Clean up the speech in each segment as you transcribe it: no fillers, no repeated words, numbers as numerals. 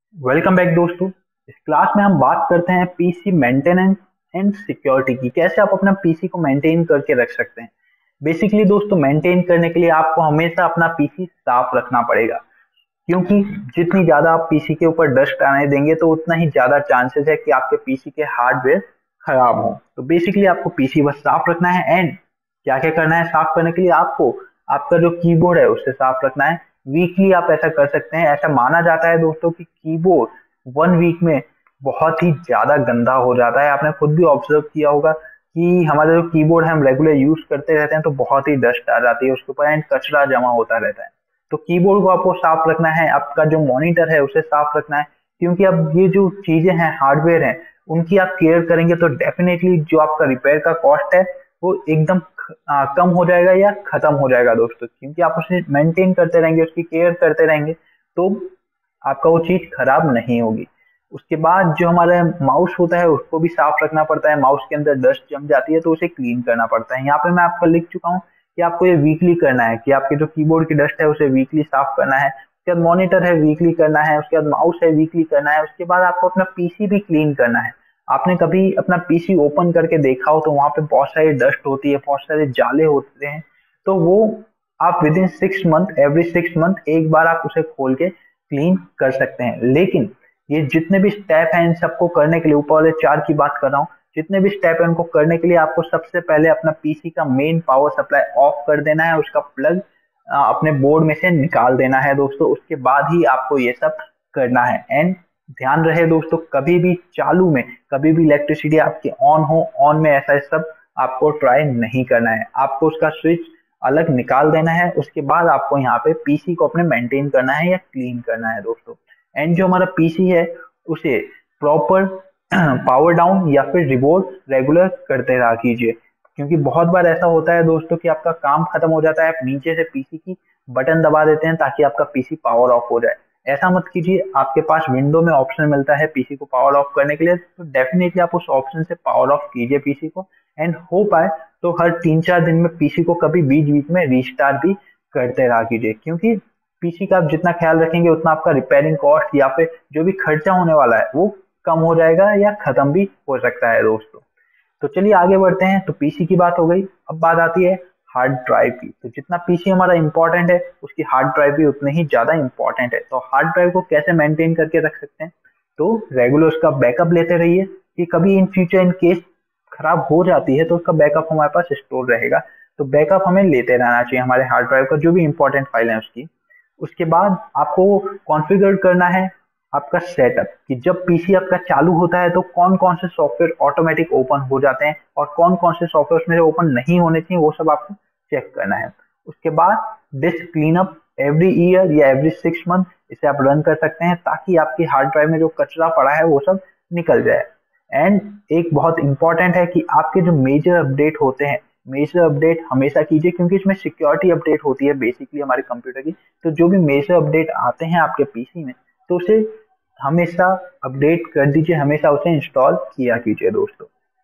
Welcome back दोस्तों। इस class में हम बात करते हैं पीसी मेंटेनेंस एंड सिक्योरिटी की। कैसे आप अपना पीसी को मेंटेन करके रख सकते हैं। बेसिकली दोस्तों, मेंटेन करने के लिए आपको हमेशा अपना पीसी साफ रखना पड़ेगा, क्योंकि जितनी ज्यादा आप पीसी के ऊपर डस्ट आने देंगे तो उतना ही ज्यादा चांसेस है कि आपके पीसी के हार्डवेयर खराब हो। तो बेसिकली आपको पीसी बस साफ रखना है। एंड क्या क्या करना है साफ करने के लिए, आपको आपका जो कीबोर्ड है उससे साफ रखना है। वीकली आप ऐसा कर सकते हैं। ऐसा माना जाता है दोस्तों कि कीबोर्ड 1 वीक में बहुत ही ज्यादा गंदा हो जाता है। आपने खुद भी ऑब्जर्व किया होगा कि हमारा जो कीबोर्ड है हम रेगुलर यूज करते रहते हैं तो बहुत ही डस्ट आ जाती है उसके ऊपर एंड कचरा जमा होता रहता है। तो कीबोर्ड को आपको साफ रखना है, आपका जो मॉनिटर है उसे साफ रखना है, क्योंकि अब ये जो चीजें हैं हार्डवेयर हैं उनकी आप केयर करेंगे तो डेफिनेटली जो आपका रिपेयर का कॉस्ट है वो एकदम कम हो जाएगा या खत्म हो जाएगा दोस्तों। क्योंकि आप उसे मेंटेन करते रहेंगे, उसकी केयर करते रहेंगे तो आपका वो चीज खराब नहीं होगी। उसके बाद जो हमारा माउस होता है उसको भी साफ रखना पड़ता है। माउस के अंदर डस्ट जम जाती है तो उसे क्लीन करना पड़ता है। यहाँ पे मैं आपको लिख चुका हूँ कि आपको ये वीकली करना है, कि आपके जो कीबोर्ड की डस्ट है उसे वीकली साफ करना है। उसके बाद मॉनिटर है वीकली करना है, उसके बाद माउस है वीकली करना है। उसके बाद आपको अपना पीसी भी क्लीन करना है। आपने कभी अपना पीसी ओपन करके देखा हो तो वहां पे बहुत सारी डस्ट होती है, बहुत सारे जाले होते हैं। तो वो आप with in 6 month, every 6 month एक बार आप उसे खोल के क्लीन कर सकते हैं। लेकिन ये जितने भी स्टेप हैं इन सबको करने के लिए, ऊपर वाले 4 की बात कर रहा हूँ, जितने भी स्टेप है उनको करने के लिए आपको सबसे पहले अपना पीसी का मेन पावर सप्लाई ऑफ कर देना है, उसका प्लग अपने बोर्ड में से निकाल देना है दोस्तों। उसके बाद ही आपको ये सब करना है। एंड ध्यान रहे दोस्तों, कभी भी चालू में, कभी भी इलेक्ट्रिसिटी आपकी ऑन हो, ऑन में ऐसा सब आपको ट्राई नहीं करना है। आपको उसका स्विच अलग निकाल देना है। उसके बाद आपको यहाँ पे पीसी को अपने मेंटेन करना है या क्लीन करना है दोस्तों। एंड जो हमारा पीसी है उसे प्रॉपर पावर डाउन या फिर रिबोट रेगुलर करते रहा कीजिए। क्योंकि बहुत बार ऐसा होता है दोस्तों कि आपका काम खत्म हो जाता है, आप नीचे से पीसी की बटन दबा देते हैं ताकि आपका पीसी पावर ऑफ हो जाए। ऐसा मत कीजिए। आपके पास विंडो में ऑप्शन मिलता है पीसी को पावर ऑफ करने के लिए, तो डेफिनेटली आप उस ऑप्शन से पावर ऑफ कीजिए पीसी को। एंड हो पाए तो हर 3-4 दिन में पीसी को कभी बीच बीच में रीस्टार्ट भी करते रहा कीजिए। क्योंकि पीसी का आप जितना ख्याल रखेंगे उतना आपका रिपेयरिंग कॉस्ट या फिर जो भी खर्चा होने वाला है वो कम हो जाएगा या खत्म भी हो सकता है दोस्तों। तो चलिए आगे बढ़ते हैं। तो पीसी की बात हो गई, अब बात आती है हार्ड ड्राइव की। तो जितना पीसी हमारा इंपॉर्टेंट है उसकी हार्ड ड्राइव भी उतनी ही ज्यादा इंपॉर्टेंट है। तो हार्ड ड्राइव को कैसे मेंटेन करके रख सकते हैं, तो रेगुलर उसका बैकअप लेते रहिए कि कभी इन फ्यूचर इन केस खराब हो जाती है तो उसका बैकअप हमारे पास स्टोर रहेगा। तो बैकअप हमें लेते रहना चाहिए हमारे हार्ड ड्राइव का, जो भी इंपॉर्टेंट फाइल है उसकी। उसके बाद आपको कॉन्फ़िगर करना है आपका सेटअप, कि जब पीसी आपका चालू होता है तो कौन कौन से सॉफ्टवेयर ऑटोमेटिक ओपन हो जाते हैं और कौन कौन से सॉफ्टवेयर उसमें ओपन नहीं होने चाहिए, वो सब आपको चेक करना है। उसके बाद डिस्क क्लीनअप एवरी ईयर या एवरी 6 मंथ इसे आप रन कर सकते हैं, ताकि आपकी हार्ड ड्राइव में जो कचरा पड़ा है वो सब निकल जाए। एंड एक बहुत इंपॉर्टेंट है कि आपके जो मेजर अपडेट होते हैं, मेजर अपडेट हमेशा कीजिए, क्योंकि इसमें सिक्योरिटी अपडेट होती है बेसिकली हमारे कंप्यूटर की। तो जो भी मेजर अपडेट आते हैं आपके पीसी में तो उसे हमेशा अपडेट कर दीजिए, हमेशा उसे इंस्टॉल किया कीजिए दोस्तों।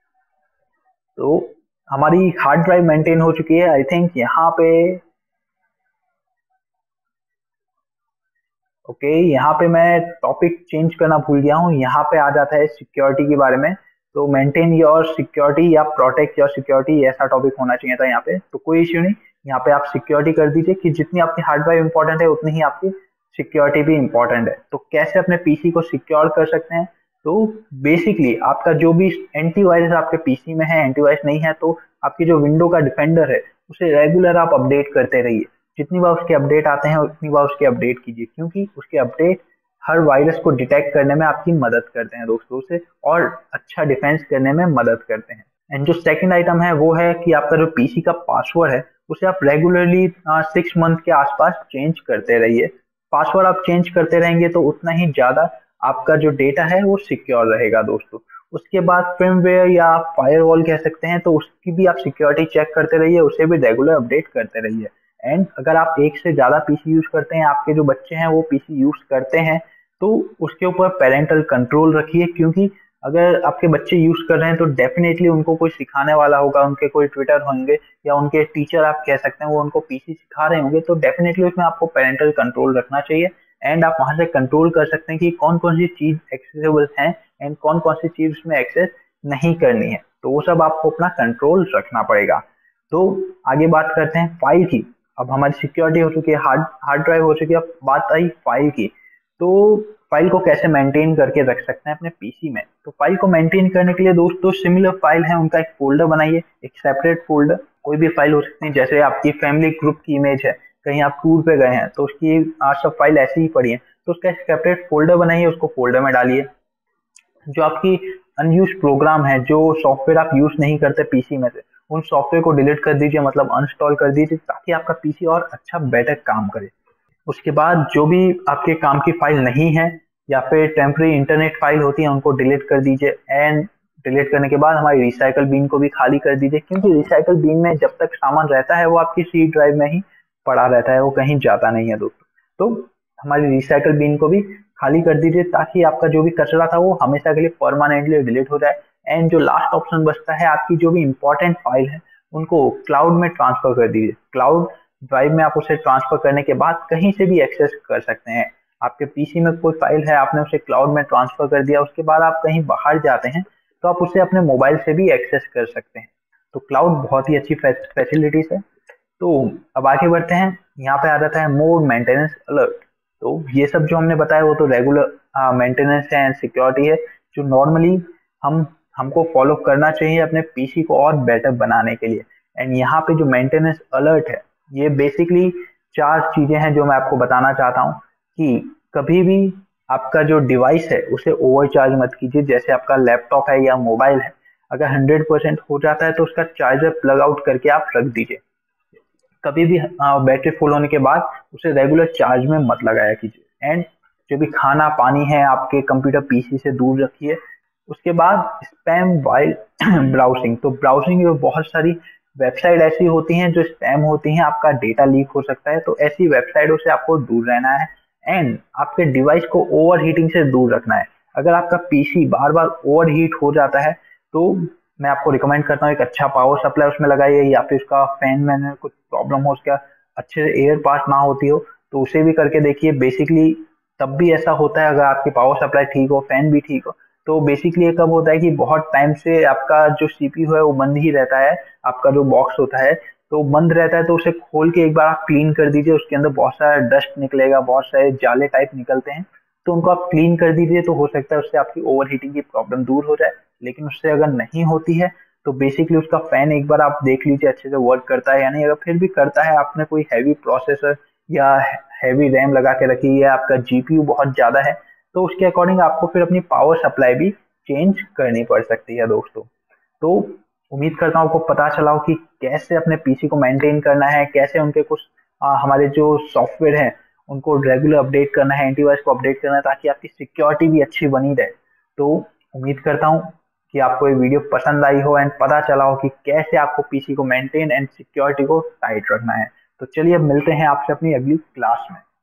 तो हमारी हार्ड ड्राइव मेंटेन हो चुकी है। आई थिंक यहाँ पे ओके, यहाँ पे मैं टॉपिक चेंज करना भूल गया हूँ। यहाँ पे आ जाता है सिक्योरिटी के बारे में। तो मेंटेन योर सिक्योरिटी या प्रोटेक्ट योर सिक्योरिटी, ऐसा टॉपिक होना चाहिए था यहाँ पे। तो कोई इश्यू नहीं, यहाँ पे आप सिक्योरिटी कर दीजिए कि जितनी आपकी हार्ड ड्राइव इंपॉर्टेंट है उतनी ही आपकी सिक्योरिटी भी इंपॉर्टेंट है। तो कैसे अपने पीसी को सिक्योर कर सकते हैं, तो बेसिकली आपका जो भी एंटीवायरस आपके पीसी में है, एंटीवायरस नहीं है तो आपकी जो विंडो का डिफेंडर है उसे रेगुलर आप अपडेट करते रहिए। जितनी बार उसके अपडेट आते हैं उतनी बार उसके अपडेट कीजिए, क्योंकि उसके अपडेट हर वायरस को डिटेक्ट करने में आपकी मदद करते हैं दोस्तों, से और अच्छा डिफेंस करने में मदद करते हैं। एंड जो सेकंड आइटम है वो है कि आपका जो पीसी का पासवर्ड है उसे आप रेगुलरली 6 मंथ के आसपास चेंज करते रहिए। पासवर्ड आप चेंज करते रहेंगे तो उतना ही ज्यादा आपका जो डेटा है वो सिक्योर रहेगा दोस्तों। उसके बाद firmware या फायरवॉल कह सकते हैं, तो उसकी भी आप सिक्योरिटी चेक करते रहिए, उसे भी रेगुलर अपडेट करते रहिए। एंड अगर आप एक से ज्यादा पीसी यूज करते हैं, आपके जो बच्चे हैं वो पीसी यूज करते हैं, तो उसके ऊपर पेरेंटल कंट्रोल रखिए। क्योंकि अगर आपके बच्चे यूज कर रहे हैं तो डेफिनेटली उनको कोई सिखाने वाला होगा, उनके कोई ट्विटर होंगे या उनके टीचर आप कह सकते हैं वो उनको पीसी सिखा रहे होंगे, तो डेफिनेटली उसमें आपको पेरेंटल कंट्रोल रखना चाहिए। एंड आप वहां से कंट्रोल कर सकते हैं कि कौन कौन सी चीज एक्सेसिबल है एंड कौन कौन सी चीज उसमें एक्सेस नहीं करनी है। तो वो सब आपको अपना कंट्रोल रखना पड़ेगा। तो आगे बात करते हैं फाइल की। अब हमारी सिक्योरिटी हो चुकी है, हार्ड हार्ड ड्राइव हो चुकी है, अब बात आई फाइल की। तो फाइल को कैसे मेंटेन करके रख सकते हैं अपने पीसी में। तो फाइल को मेंटेन करने के लिए दोस्तों सिमिलर फाइल है उनका एक फोल्डर बनाइए, एक सेपरेट फोल्डर। कोई भी फाइल हो सकती है, जैसे आपकी फैमिली ग्रुप की इमेज है, कहीं आप टूर पे गए हैं तो उसकी आज सब फाइल ऐसी ही पड़ी है, तो उसका एक सेपरेट फोल्डर बनाइए, उसको फोल्डर में डालिए। जो आपकी अनयूज प्रोग्राम है, जो सॉफ्टवेयर आप यूज नहीं करते पीसी में से, उन सॉफ्टवेयर को डिलीट कर दीजिए, मतलब अनस्टॉल कर दीजिए, ताकि आपका पीसी और अच्छा बेटर काम करे। उसके बाद जो भी आपके काम की फाइल नहीं है या फिर टेम्पररी इंटरनेट फाइल होती है उनको डिलीट कर दीजिए। एंड डिलीट करने के बाद हमारी रिसाइकल बिन को भी खाली कर दीजिए, क्योंकि रिसाइकल बिन में जब तक सामान रहता है वो आपकी सी ड्राइव में ही पड़ा रहता है, वो कहीं जाता नहीं है दोस्तों। तो हमारी रिसाइकल बिन को भी खाली कर दीजिए, ताकि आपका जो भी कचरा था वो हमेशा के लिए परमानेंटली डिलीट हो जाए। एंड जो लास्ट ऑप्शन बचता है, आपकी जो भी इंपॉर्टेंट फाइल है उनको क्लाउड में ट्रांसफर कर दीजिए। क्लाउड ड्राइव में आप उसे ट्रांसफर करने के बाद कहीं से भी एक्सेस कर सकते हैं। आपके पीसी में कोई फाइल है, आपने उसे क्लाउड में ट्रांसफर कर दिया, उसके बाद आप कहीं बाहर जाते हैं तो आप उसे अपने मोबाइल से भी एक्सेस कर सकते हैं। तो क्लाउड बहुत ही अच्छी फैसिलिटीज है। तो अब आगे बढ़ते हैं, यहाँ पे आ जाता है मोर मेंटेनेंस अलर्ट। तो ये सब जो हमने बताया वो तो रेगुलर मेंटेनेंस है एंड सिक्योरिटी है, जो नॉर्मली हम हमको फॉलो करना चाहिए अपने पीसी को और बेटर बनाने के लिए। एंड यहाँ पे जो मेंटेनेंस अलर्ट है, ये बेसिकली 4 चीजें हैं जो मैं आपको बताना चाहता हूँ कि कभी भी आपका जो डिवाइस है उसे ओवरचार्ज मत कीजिए। जैसे आपका लैपटॉप है या मोबाइल है, अगर 100% हो जाता है तो उसका चार्जर प्लग आउट करके आप रख दीजिए। कभी भी बैटरी फुल होने के बाद उसे रेगुलर चार्ज में मत लगाया कीजिए। एंड जो भी खाना पानी है आपके कंप्यूटर पीसी से दूर रखिए। उसके बाद स्पैम वाइल ब्राउजिंग। तो ब्राउजिंग में बहुत सारी वेबसाइट ऐसी होती हैं जो स्पैम होती हैं, आपका डेटा लीक हो सकता है, तो ऐसी वेबसाइटों से आपको दूर रहना है। एंड आपके डिवाइस को ओवर हीटिंग से दूर रखना है। अगर आपका पीसी बार बार ओवर हीट हो जाता है तो मैं आपको रिकमेंड करता हूँ एक अच्छा पावर सप्लाई उसमें लगाइए, या फिर उसका फैन में कुछ प्रॉब्लम हो, उसका अच्छे से एयर पास ना होती हो तो उसे भी करके देखिए। बेसिकली तब भी ऐसा होता है अगर आपकी पावर सप्लाई ठीक हो, फैन भी ठीक हो। तो बेसिकली ये कब होता है कि बहुत टाइम से आपका जो सीपीयू है वो बंद ही रहता है, आपका जो बॉक्स होता है तो बंद रहता है, तो उसे खोल के एक बार आप क्लीन कर दीजिए। उसके अंदर बहुत सारा डस्ट निकलेगा, बहुत सारे जाले टाइप निकलते हैं, तो उनको आप क्लीन कर दीजिए। तो हो सकता है उससे आपकी ओवर हीटिंग की प्रॉब्लम दूर हो जाए। लेकिन उससे अगर नहीं होती है तो बेसिकली उसका फैन एक बार आप देख लीजिए अच्छे से वर्क करता है या नहीं। अगर फिर भी करता है, आपने कोई हैवी प्रोसेसर या हैवी रैम लगा के रखी है, आपका जीपीयू बहुत ज्यादा है, तो उसके अकॉर्डिंग आपको फिर अपनी पावर सप्लाई भी चेंज करनी पड़ सकती है दोस्तों। तो उम्मीद करता हूँ आपको पता चला हो कि कैसे अपने पीसी को मेंटेन करना है, कैसे उनके कुछ हमारे जो सॉफ्टवेयर हैं उनको रेगुलर अपडेट करना है, एंटीवायरस को अपडेट करना है, ताकि आपकी सिक्योरिटी भी अच्छी बनी रहे। तो उम्मीद करता हूँ कि आपको ये वीडियो पसंद आई हो एंड पता चला हो कि कैसे आपको पीसी को मेंटेन एंड सिक्योरिटी को टाइट रखना है। तो चलिए अब मिलते हैं आपसे अपनी अगली क्लास में।